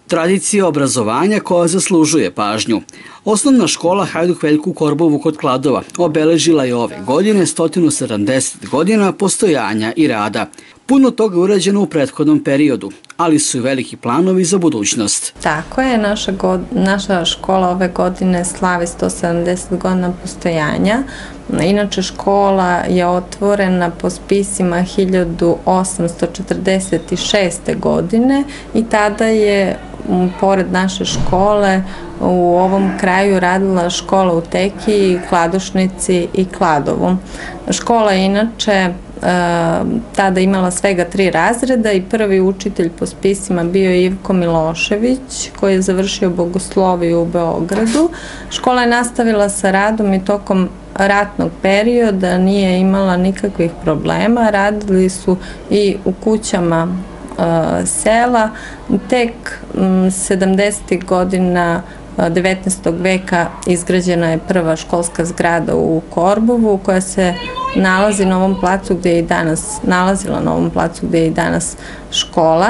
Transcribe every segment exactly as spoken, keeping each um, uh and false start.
Tradicija obrazovanja koja zaslužuje pažnju. Osnovna škola Hajduk Veljko u Korbovu kod Kladova obeležila je ove godine sto sedamdeset godina postojanja i rada. Puno toga je urađeno u prethodnom periodu, ali su i veliki planovi za budućnost. Tako je, naša, god, naša škola ove godine slavi sto sedamdeset godina postojanja. Inače, škola je otvorena po spisima hiljadu osamsto četrdeset šeste. godine i tada je pored naše škole u ovom kraju radila škola u Tekiji, Kladušnici i Kladovu. Škola je inače tada imala svega tri razreda i prvi učitelj po spisima bio je Ivko Milošević, koji je završio bogosloviju u Beogradu. Škola je nastavila sa radom i tokom ratnog perioda nije imala nikakvih problema. Radili su i u kućama sela. Tek sedamdesetih godina devetnaestog veka izgrađena je prva školska zgrada u Korbovu koja se nalazi na ovom placu gde je i danas, nalazila na ovom placu gde je i danas škola,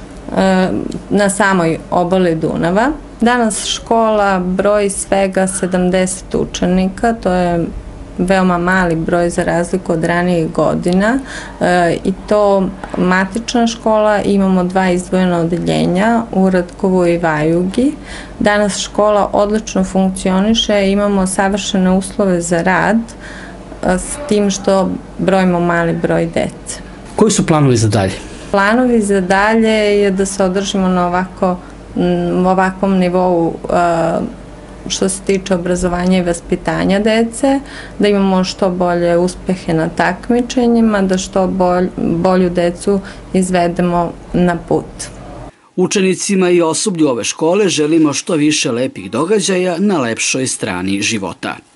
na samoj obali Dunava. Danas škola broji svega sedamdeset učenika, to je veoma mali broj za razliku od ranijih godina i to matična škola, imamo dva izdvojena odeljenja u Ratkovu i Vajugi. Danas škola odlično funkcioniše, imamo savršene uslove za rad s tim što brojimo mali broj dece. Koji su planovi za dalje? Planovi za dalje je da se održimo na ovako, ovakvom nivou što se tiče obrazovanja i vaspitanja dece, da imamo što bolje uspehe na takmičenjima, da što bolj, bolju decu izvedemo na put. Učenicima i osoblju ove škole želimo što više lepih događaja na lepšoj strani života.